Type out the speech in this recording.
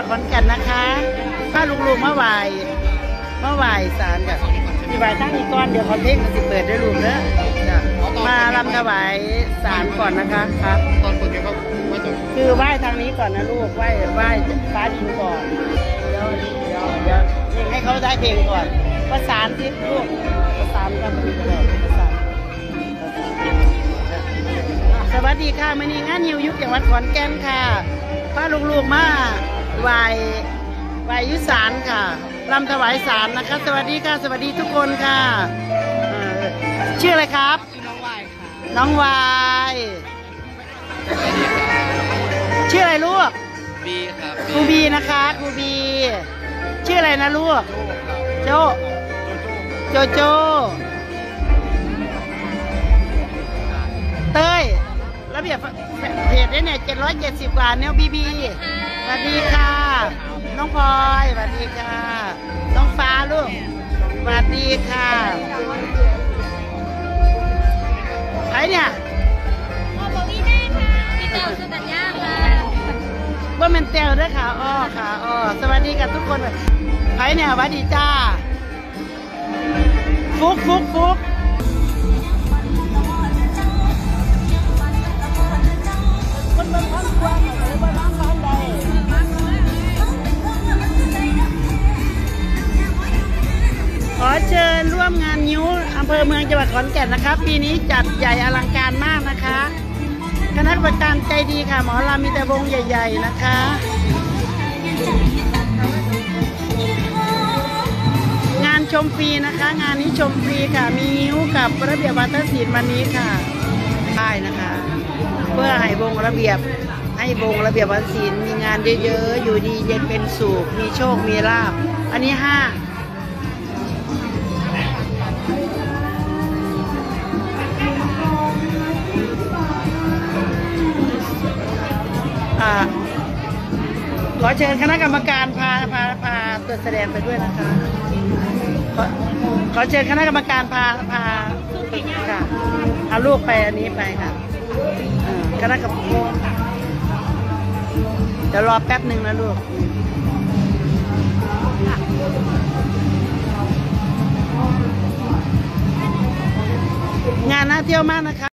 ขอนแก่นนะคะป้าลุงๆมาไหว้ศาลกับมีไหว้ทั้งอีกก้อนเดี๋ยวเขาเพ่งมันสิเปิดได้ลุงเนอะมาลำถวายศาลก่อนนะคะครับตอนคนเดียวก็คือไหว้ทางนี้ก่อนนะลูกไหว้ฟ้าดินก่อนเดี๋ยวให้เขาได้เพลงก่อนประสานที่ลูกประสานกันประสานสวัสดีค่ะมื้อนี้งานยิวยุคจังหวัดขอนแก่นค่ะป้าลูกๆมาไหว้ยุศาลค่ะรำถวายศาลนะคะสวัสดีค่ะสวัสดีทุกคนค่ะชื่ออะไรครับน้องวายค่ะน้องวายชื่ออะไรลูกบีครับครูบีนะคะครูบีชื่ออะไรนะลูกโจเต้ยระเบียบเพจได้เนี่ย770 กว่าแนวบีสวัสดีค่ะน้องพลอยสวัสดีค่ะน้องฟ้าลูกสวัสดีค่ะใครเนี่ยพ่อบวีแน่ค่ะพี่เต๋อสุกัญญาค่ะว่ามันเต๋อด้วยค่ะอ้อค่ะอ้อสวัสดีกับทุกคนใครเนี่ยสวัสดีจ้าฟุกขอเชิญร่วมงานนิ้วอำเภอเมืองจังหวัดขอนแก่นนะคะปีนี้จัดใหญ่อลังการมากนะคะคณะกรรมการใจดีค่ะหมอลำมีแต่วงใหญ่ๆนะคะงานชมฟรีนะคะงานนี้ชมฟรีค่ะมีนิ้วกับระเบียบวาทศิลป์วันนี้ค่ะได้นะคะเพื่อให้วงระเบียบวาทศิลป์มีงานเยอะๆอยู่ดีเย็นเป็นสุขมีโชคมีลาภอันนี้5ขอเชิญคณะกรรมการพาตัวแสดงไปด้วยนะคะขอเชิญคณะกรรมการพาค่ะเอาลูกไปอันนี้ไปค่ะคณะกรรมการเดี๋ยวรอแป๊บหนึ่งนะลูกงานน่าเที่ยวมากนะคะ